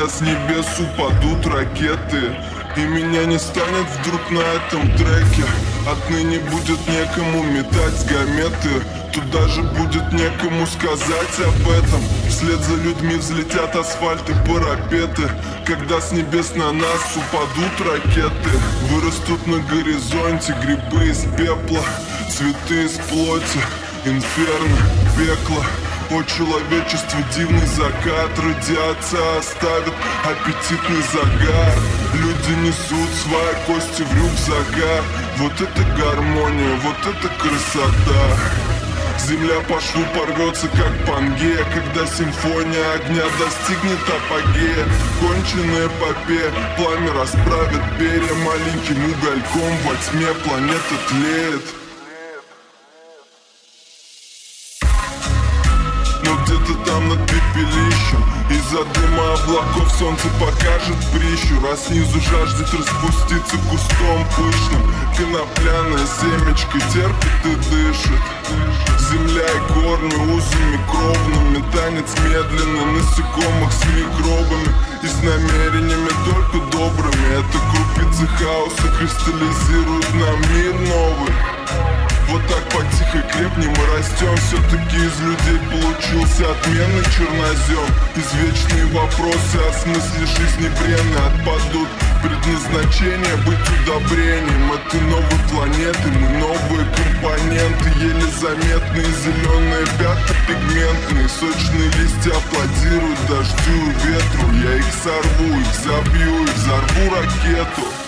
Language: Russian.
когда с небес упадут ракеты, и меня не станет вдруг на этом треке. Отныне будет некому метать гаметы, тут даже будет некому сказать об этом. Вслед за людьми взлетят асфальт и парапеты, когда с небес на нас упадут ракеты. Вырастут на горизонте грибы из пепла, цветы из плоти, инферно, пекло. О человечестве дивный закат, радиация оставит аппетитный загар. Люди несут свои кости в рюкзаках. Вот это гармония, вот это красота. Земля по шву порвется как пангея, когда симфония огня достигнет апогея. Конченая эпопея, пламя расправит перья, маленьким угольком во тьме планета тлеет. Где-то там над пепелищем из-за дыма облаков солнце покажет прищур, а снизу жаждет распуститься кустом пышным. Конопляное семечко терпит и дышит. Земля и корни узами кровными, танец медленно насекомых с микробами и с намерениями только добрыми. Это крупицы хаоса кристаллизируют нам мир новый. Вот так потихо крепнем мы растем. Все-таки из людей получился отменный чернозем. Извечные вопросы о смысле жизни бренны отпадут. Предназначение быть удобрением этой новой планеты. Мы новые компоненты, еле заметные зеленые пятна пигментные. Сочные листья аплодируют дождю и ветру. Я их сорву, их забью и взорву ракету.